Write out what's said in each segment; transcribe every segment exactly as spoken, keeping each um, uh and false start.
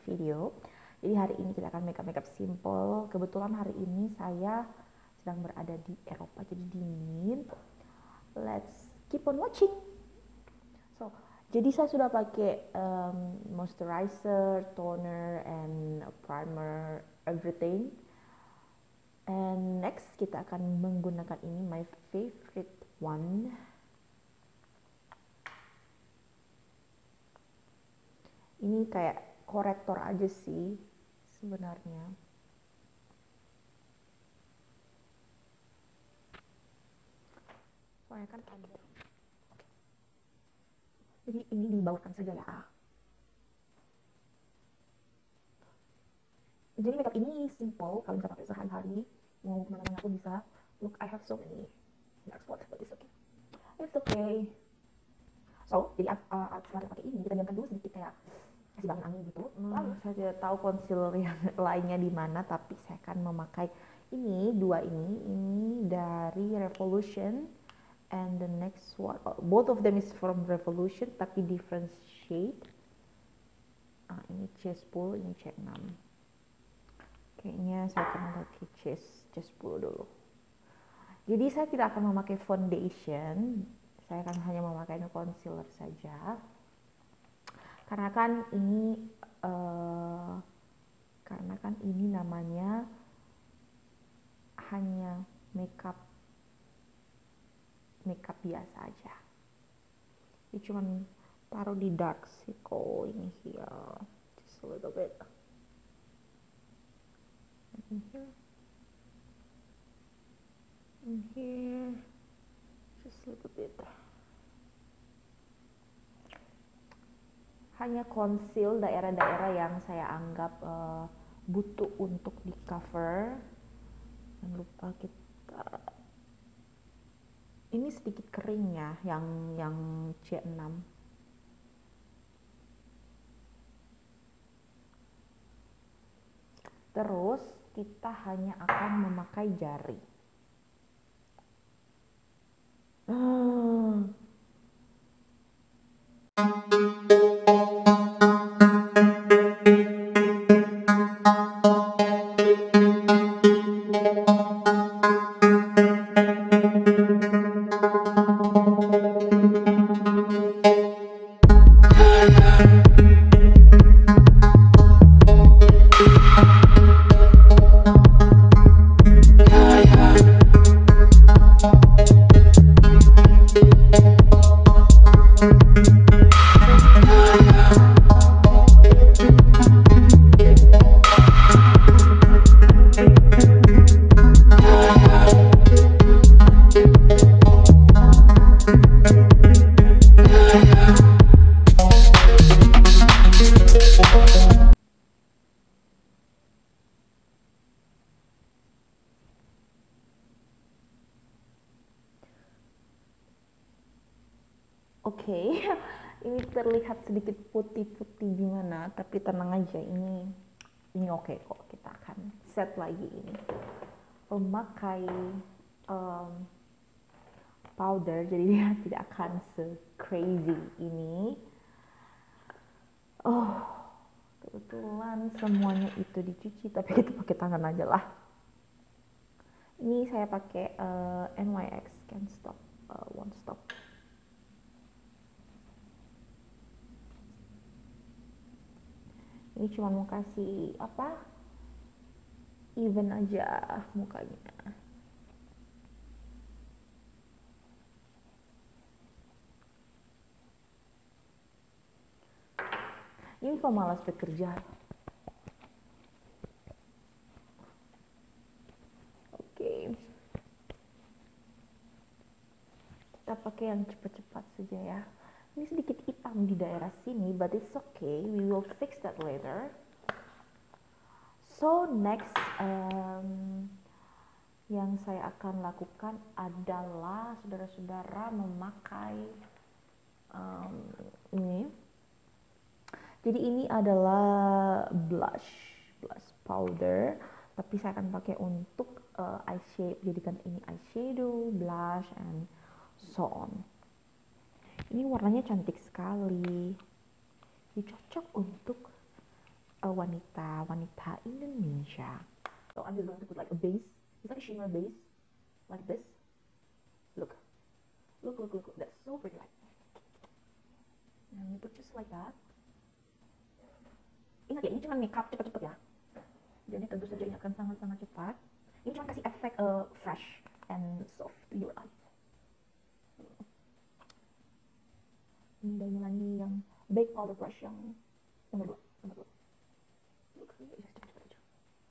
video. Jadi hari ini kita akan makeup makeup simple. Kebetulan hari ini saya sedang berada di Eropa, jadi dingin. Let's keep on watching. So, jadi saya sudah pakai um, moisturizer, toner, and primer, everything. And next kita akan menggunakan ini, my favorite one. Ini kayak korektor aja sih sebenarnya. Soalnya kan ada. Jadi ini dibawakan saja ya. Jadi makeup ini simple, kalau bisa pakai sehari-hari, mau kemana-mana pun bisa. Look, I have so many dark spots, but it's okay. It's okay. So, jadi uh, setelah pakai ini, kita diamkan dulu sedikit kayak kasih bangun angin gitu. Hmm, Lalu saya tidak tahu concealer yang lainnya di mana, tapi saya akan memakai ini, dua ini. Ini dari Revolution, and the next one, oh, both of them is from Revolution, tapi different shade. Ah, ini C sepuluh, ini C enam. Kayaknya saya akan pakai C sepuluh dulu. Jadi saya tidak akan memakai foundation, saya akan hanya memakai concealer saja. Karena kan ini, uh, karena kan ini namanya hanya makeup, makeup biasa aja. Ini cuma taruh di dark circle ini here, just a little bit. In here, in here, just a little bit. Hanya conceal daerah-daerah yang saya anggap uh, butuh untuk di cover. Jangan lupa kita, ini sedikit kering ya, yang yang C enam. Terus kita hanya akan memakai jari. Hmm. Oke, okay. Ini terlihat sedikit putih-putih gimana, tapi tenang aja, ini ini oke okay kok. Kita akan set lagi ini, memakai um, powder, jadi dia tidak akan se-crazy ini. Oh, kebetulan semuanya itu dicuci, tapi kita pakai tangan aja lah. Ini saya pakai uh, N Y X Can't Stop uh, Won't Stop. Ini cuma mau kasih apa, even aja mukanya. Ini kok malas bekerja. Oke, kita pakai yang cepat-cepat saja ya. Ini sedikit hitam di daerah sini, but it's okay, we will fix that later. So next, um, yang saya akan lakukan adalah saudara-saudara memakai um, ini. Jadi ini adalah blush, blush powder, tapi saya akan pakai untuk uh, eyeshadow, jadikan ini eyeshadow, blush, and so on. Ini warnanya cantik sekali, ini cocok untuk uh, wanita wanita Indonesia. So I'm just going to put like a base. It's like a shimmer base, like this. Look, look, look, look, look. That's so pretty, right? And you put just like that. Ingat ya, ini cuma makeup cepat-cepat ya. Jadi tentu saja ini akan sangat-sangat cepat. Ini cuma kasih efek uh, fresh and soft to your eyes. Ini dari Milani yang Baked Powder Brush yang nomor dua, nomor dua. Look, ini cepat-cepat aja.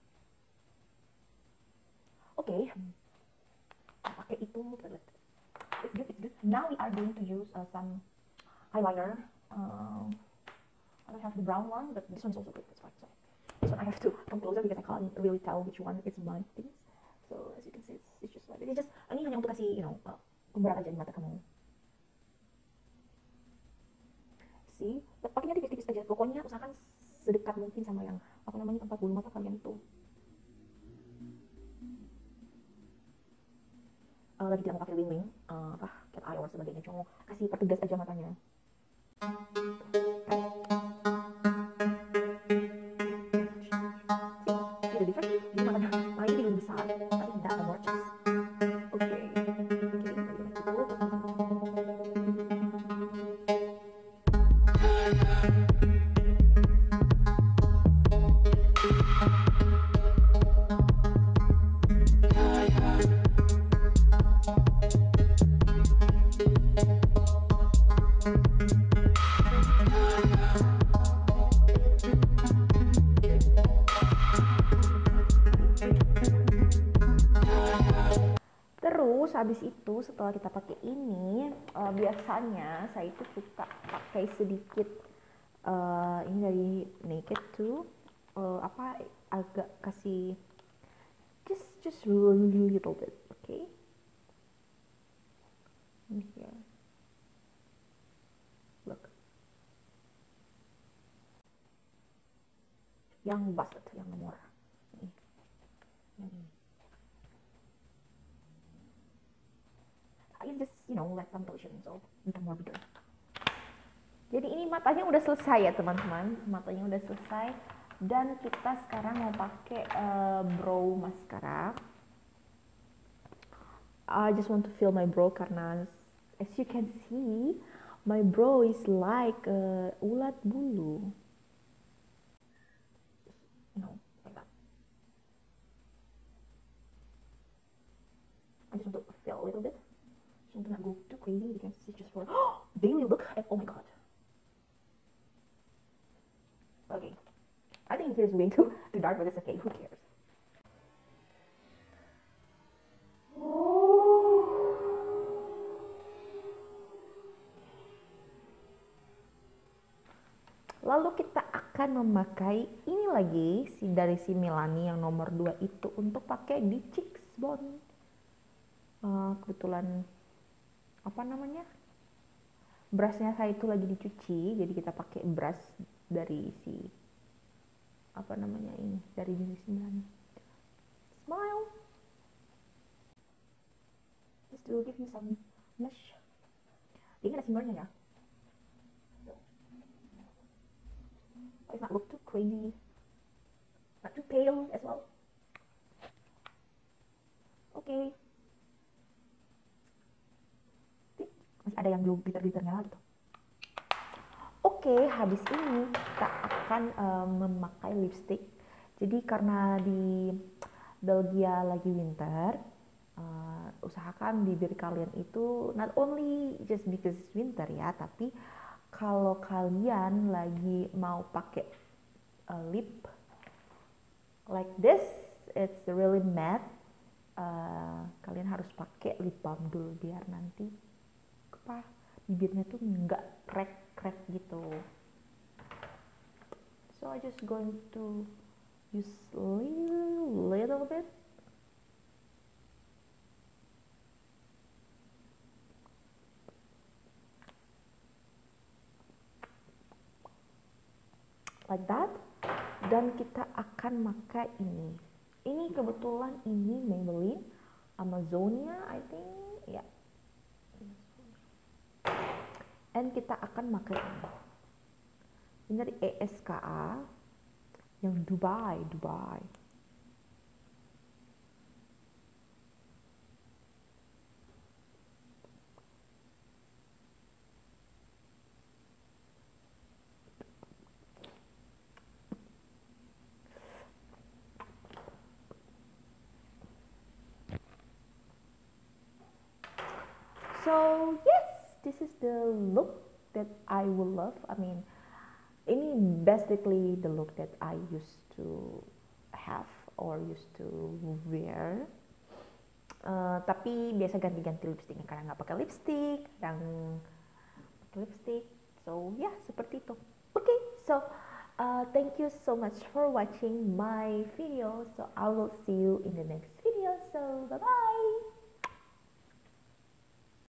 Oke, okay. Pakai itu, it's good, it's good. Now we are going to use uh, some eyeliner. Um, I don't have the brown one, but this one is also good. That's fine. So this one I have to come closer because I can't really tell which one is my things. So as you can see, it's, it's just like it's just ini hanya untuk kasih, you know, uh, pemberat aja di mata kamu. See, pakainya tipis-tipis aja. Pokoknya usahakan sedekat mungkin sama yang apa namanya tempat bulu mata kalian itu. Uh, lagi tidak mau pakai wing wing, uh, apa cat eye or sebagainya, cuma kasih pertegas aja matanya. Terus habis itu setelah kita pakai ini, uh, biasanya saya itu suka pakai sedikit uh, ini dari Naked tuh, uh, apa agak kasih just just really little bit, oke? Okay? Ini ya, look, yang busted, yang nomor ini, yang ini. I just, you know, let some lotion, so become more bigger. Jadi ini matanya udah selesai ya teman-teman, matanya udah selesai. Dan kita sekarang mau pakai uh, brow mascara. I just want to fill my brow karena as you can see, my brow is like uh, ulat bulu. You know, like that. I just want to fill a little bit. So do not go too crazy because it's just for daily look and oh my god. Okay, I think here's way too, too dark, but it's okay, who cares? Lalu kita akan memakai ini lagi si dari si Milani yang nomor dua itu untuk pakai di cheekbone. Uh, kebetulan apa namanya, brushnya saya itu lagi dicuci, jadi kita pakai brush dari si apa namanya ini, dari jenis Milani. Smile. Just to give you some blush. Ini ada shimmernya ya. It's not look too crazy, not too pale as well. Oke. Okay. Masih ada yang belum glitter-glitternya gitu. Oke, okay, habis ini kita akan uh, memakai lipstick. Jadi karena di Belgia lagi winter, uh, usahakan bibir kalian itu not only just because it's winter ya, tapi kalau kalian lagi mau pakai uh, lip like this, it's really matte. Uh, kalian harus pakai lip balm dulu biar nanti apa bibirnya tuh nggak crack-crack gitu. So I just going to use little, little bit. Like that. Dan kita akan pakai ini. Ini kebetulan ini Maybelline Amazonia, I think, ya. Yeah. Dan kita akan pakai ini. Ini dari E S K A. Yang Dubai, Dubai. So yes, this is the look that I will love. I mean, ini basically the look that I used to have or used to wear. Uh, tapi biasa ganti-ganti lipstiknya, kadang nggak pakai lipstick, kadang pakai lipstick. So ya yeah, seperti itu. Oke, okay, so uh, thank you so much for watching my video. So I will see you in the next video. So bye bye.